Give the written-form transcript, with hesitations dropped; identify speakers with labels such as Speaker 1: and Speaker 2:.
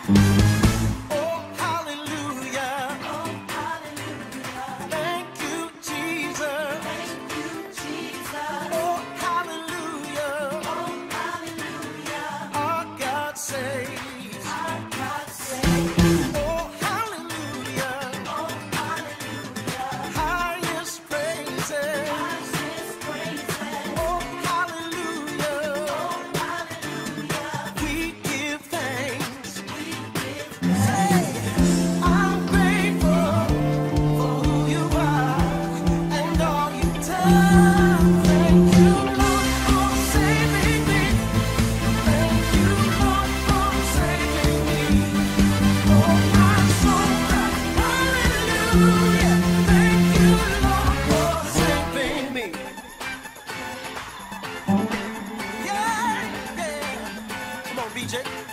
Speaker 1: Oh, hallelujah. Oh, hallelujah. Thank you, Jesus. Thank you, Jesus. Oh, hallelujah. Oh, hallelujah. Our God saves. Our God saves. Oh, hallelujah. Oh, hallelujah. Highest praises. Highest praises. Oh, hallelujah. Oh, hallelujah. We give thanks. I'm grateful for who you are and all you've done. Thank you, Lord, for saving me. Thank you, Lord, for saving me. Oh, my soul cries hallelujah. Thank you, Lord, for saving me. Yeah, yeah. Come on, BJ.